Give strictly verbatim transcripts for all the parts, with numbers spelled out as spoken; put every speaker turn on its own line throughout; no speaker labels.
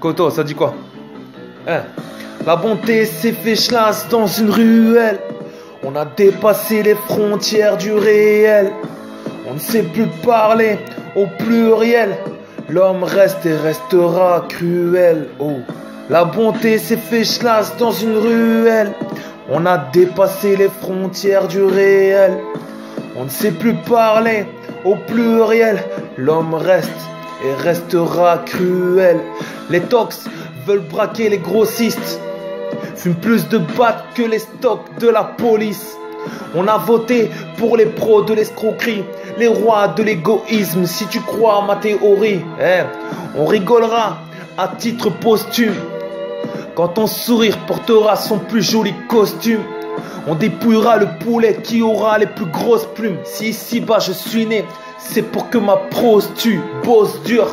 Koto, ça dit quoi? Hein? La bonté s'est fait chlasse dans une ruelle. On a dépassé les frontières du réel. On ne sait plus parler au pluriel. L'homme reste et restera cruel. Oh. La bonté s'est fait chlasse dans une ruelle. On a dépassé les frontières du réel. On ne sait plus parler au pluriel. L'homme reste et restera cruel. Les tox veulent braquer les grossistes. Fument plus de battes que les stocks de la police. On a voté pour les pros de l'escroquerie, les rois de l'égoïsme. Si tu crois à ma théorie, eh, on rigolera à titre posthume quand ton sourire portera son plus joli costume. On dépouillera le poulet qui aura les plus grosses plumes. Si ici-bas je suis né, c'est pour que ma prose tue, bosse dur.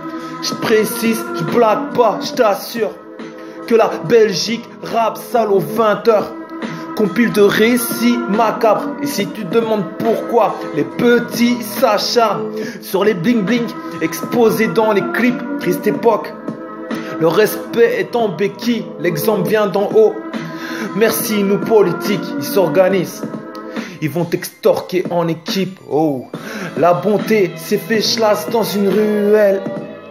Je précise, je blague pas, je t'assure que la Belgique rappe sale aux vingt heures. Compile de récits macabres. Et si tu demandes pourquoi les petits s'acharnent sur les bling bling exposés dans les clips, triste époque. Le respect est en béquille, l'exemple vient d'en haut. Merci nous politiques, ils s'organisent. Ils vont t'extorquer en équipe. Oh, la bonté s'est fait chlasse dans une ruelle.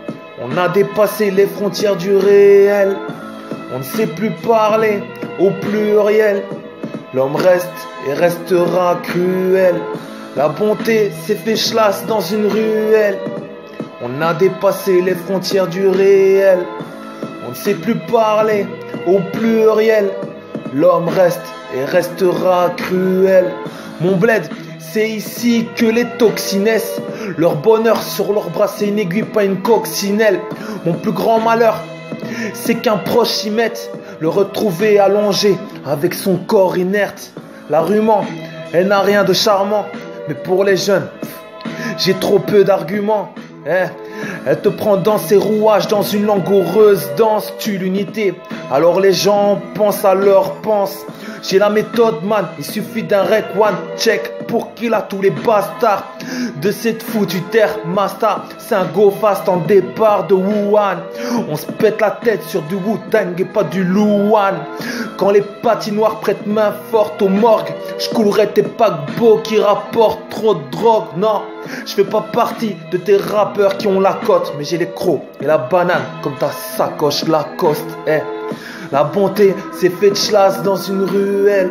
On a dépassé les frontières du réel. On ne sait plus parler au pluriel. L'homme reste et restera cruel. La bonté s'est fait chlasse dans une ruelle. On a dépassé les frontières du réel. On ne sait plus parler au pluriel. L'homme reste et restera cruel. Mon bled, c'est ici que les toxinès. Leur bonheur sur leur bras, c'est une aiguille, pas une coccinelle. Mon plus grand malheur, c'est qu'un proche y mette le retrouver allongé avec son corps inerte. La rument, elle n'a rien de charmant. Mais pour les jeunes, j'ai trop peu d'arguments. Eh, elle te prend dans ses rouages, dans une langoureuse danse, tue l'unité. Alors les gens pensent à leur pense. J'ai la méthode man, il suffit d'un rec one check pour qu'il a tous les bastards de cette foutue terre. Master, c'est un go fast en départ de Wuhan. On se pète la tête sur du Wu-Tang et pas du Luan. Quand les patinoires prêtent main forte aux morgues, je coulerai tes paquebots qui rapportent trop de drogue. Non, je fais pas partie de tes rappeurs qui ont la cote, mais j'ai les crocs et la banane comme ta sacoche Lacoste. Eh, la bonté s'est fait chlasse dans une ruelle.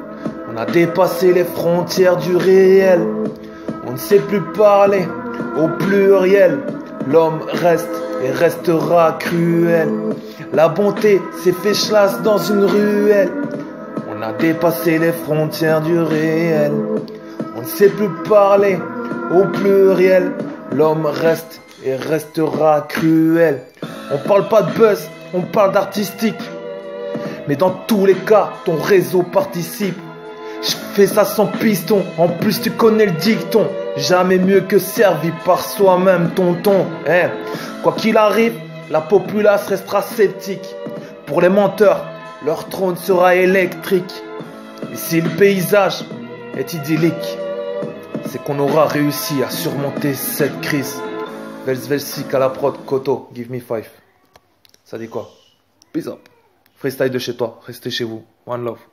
On a dépassé les frontières du réel. On ne sait plus parler au pluriel. L'homme reste et restera cruel. La bonté s'est fait chlasse dans une ruelle. On a dépassé les frontières du réel. On ne sait plus parler au pluriel. L'homme reste et restera cruel. On parle pas de buzz, on parle d'artistique. Mais dans tous les cas, ton réseau participe. Je fais ça sans piston, en plus tu connais le dicton. Jamais mieux que servi par soi-même, tonton. Eh, quoi qu'il arrive, la populace restera sceptique. Pour les menteurs, leur trône sera électrique. Et si le paysage est idyllique, c'est qu'on aura réussi à surmonter cette crise. Velsvelsik à la prod, Koto, give me five. Ça dit quoi? Peace up. Freestyle de chez toi, restez chez vous. One love.